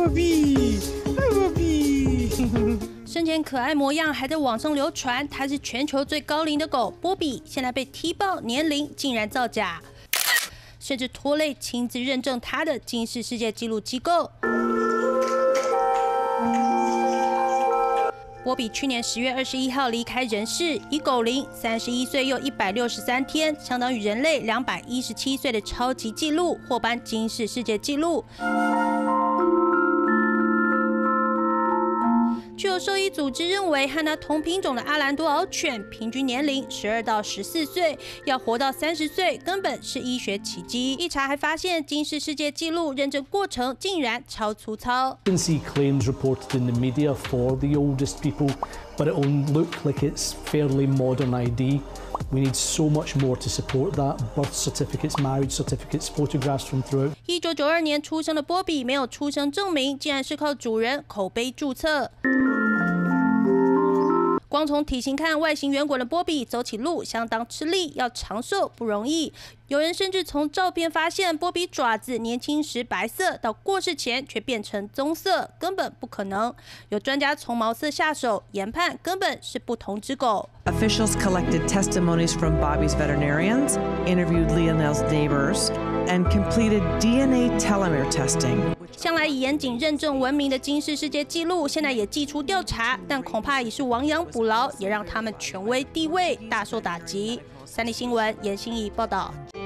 波比，波比。 生前可爱模样还在网上流传，它是全球最高龄的狗波比，现在被踢爆年龄竟然造假，甚至拖累亲自认证它的金氏世界纪录机构。波比去年10月21号离开人世，以狗龄31岁又163天，相当于人类217岁的超级纪录，获颁金氏世界纪录。具有兽医组织认为，和它同品种的阿兰多獒犬平均年龄12到14岁，要活到30岁根本是医学奇迹。一查还发现，金氏世界纪录认证过程竟然超粗糙。 You can see claims reported in the media for the oldest people, but it will look like it's fairly modern ID. We need so much more to support that. Birth certificates, marriage certificates, photographs from throughout. 1992年出生的波比没有出生证明，竟然是靠主人口碑注册。光从体型看，外形圆滚的波比走起路相当吃力，要长寿不容易。有人甚至从照片发现，波比爪子年轻时白色，到过世前却变成棕色，根本不可能。有专家从毛色下手，研判根本是不同只狗。 Officials collected testimonies from Bobby's veterinarians, interviewed Lionel's neighbors, and completed DNA telomere testing. 向来以严谨认证闻名的金氏世界纪录，现在也祭出调查，但恐怕已是亡羊补牢，也让他们权威地位大受打击。三立新闻严欣怡报道。